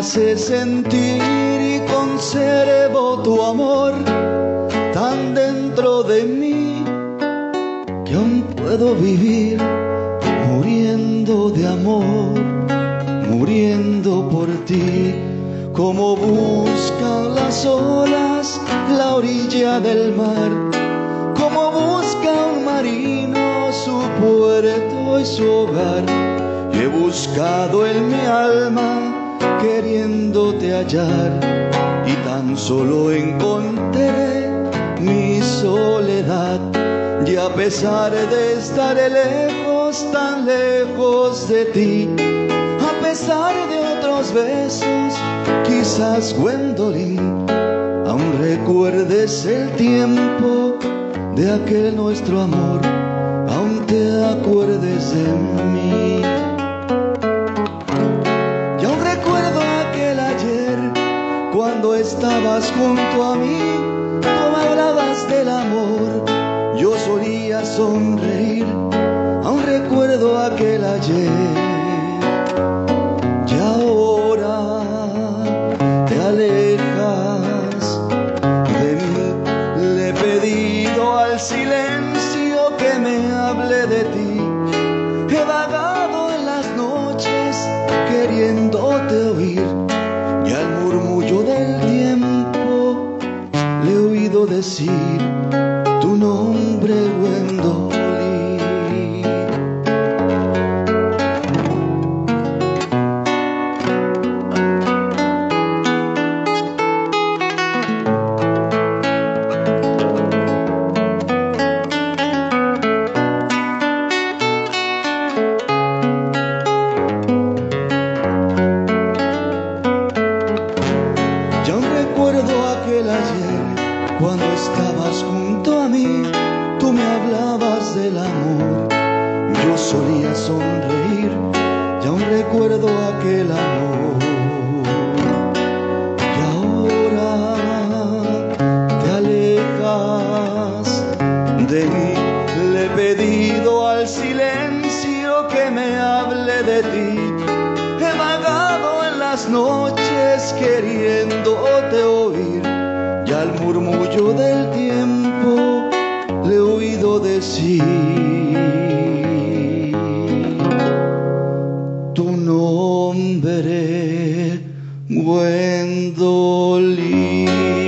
hace sentir y conservo tu amor tan dentro de mí que aún puedo vivir muriendo de amor, muriendo por ti. Como buscan las olas la orilla del mar, como busca un marino su puerto y su hogar. Yo he buscado en mi alma queriéndote hallar y tan solo encontré mi soledad. Y a pesar de estar lejos, tan lejos de ti, a pesar de otros besos, quizás Gwendolyn, aún recuerdes el tiempo de aquel nuestro amor, aún te acuerdes de mí. Y aún recuerdo aquel ayer, cuando estabas junto a mí, tú me hablabas del amor, yo solía sonreír. Aún recuerdo aquel ayer. Y ahora te alejas de mí. Le he pedido al silencio que me hable de ti. He vagado en las noches queriéndote oír, y al murmullo del tiempo le he oído decir tu nombre, Gwendolyn. Ya aún recuerdo aquel ayer, cuando estabas junto a mí, tú me hablabas del amor, yo solía sonreír. Ya aún recuerdo aquel amor. Y ahora te alejas de mí. Le he pedido al silencio que me hable de ti. He vagado en las noches queriéndote oír, y al murmullo del tiempo le he oído decir tu nombre, Gwendolyn.